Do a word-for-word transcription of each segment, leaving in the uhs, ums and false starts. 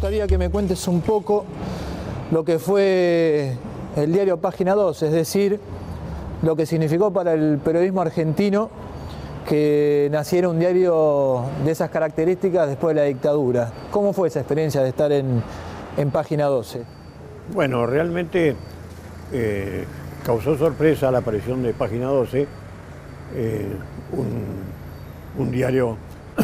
gustaría que me cuentes un poco lo que fue el diario Página doce, es decir, lo que significó para el periodismo argentino que naciera un diario de esas características después de la dictadura. ¿Cómo fue esa experiencia de estar en, en Página doce? Bueno, realmente eh, causó sorpresa la aparición de Página doce, eh, un, un diario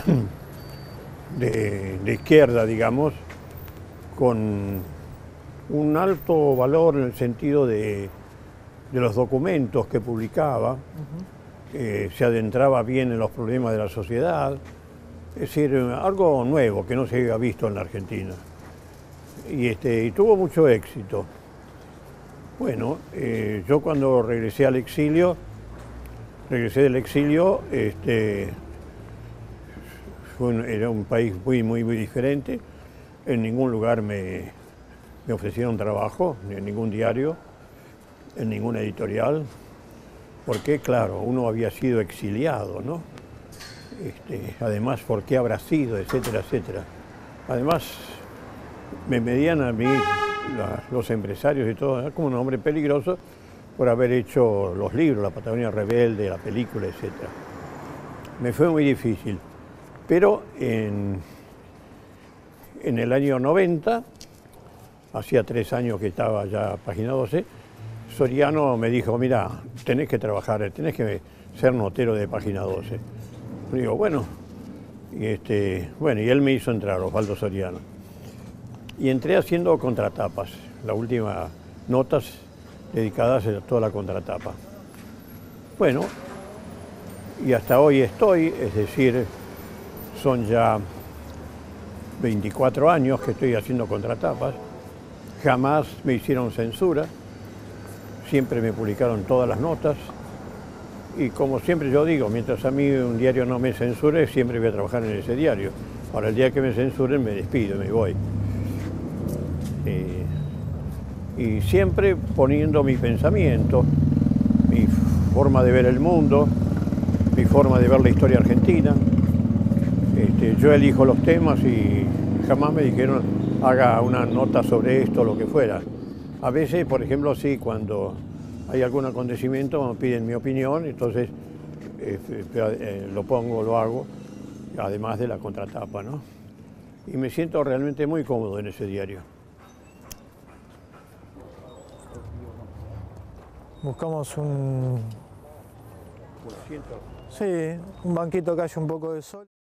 de, de izquierda, digamos, con un alto valor en el sentido de, de los documentos que publicaba. Uh-huh. eh, se adentraba bien en los problemas de la sociedad, es decir, algo nuevo que no se había visto en la Argentina. Y, este, y tuvo mucho éxito. Bueno, eh, yo cuando regresé al exilio, regresé del exilio, este, fue un, era un país muy, muy, muy diferente. En ningún lugar me, me ofrecieron trabajo, ni en ningún diario, en ninguna editorial, porque, claro, uno había sido exiliado, ¿no? Este, además, ¿por qué habrá sido?, etcétera, etcétera. Además, me medían a mí la, los empresarios y todo como un hombre peligroso por haber hecho los libros, La Patagonia Rebelde, la película, etcétera. Me fue muy difícil, pero en, en el año noventa, hacía tres años que estaba ya Página doce, Soriano me dijo, mira, tenés que trabajar, tenés que ser notero de Página doce. Y digo, bueno, y, este, bueno, y él me hizo entrar, Osvaldo Soriano. Y entré haciendo contratapas, las últimas notas dedicadas a toda la contratapa. Bueno, y hasta hoy estoy, es decir, son ya veinticuatro años que estoy haciendo contratapas. Jamás me hicieron censura, siempre me publicaron todas las notas. Y como siempre yo digo, mientras a mí un diario no me censure, siempre voy a trabajar en ese diario. Ahora, el día que me censuren, me despido, me voy. Eh, y siempre poniendo mi pensamiento, mi forma de ver el mundo, mi forma de ver la historia argentina. Este, yo elijo los temas y jamás me dijeron haga una nota sobre esto o lo que fuera. A veces, por ejemplo, sí, cuando hay algún acontecimiento me piden mi opinión, entonces eh, eh, lo pongo, lo hago, además de la contratapa, ¿no? Y me siento realmente muy cómodo en ese diario. Buscamos un... Sí, un banquito que haya un poco de sol.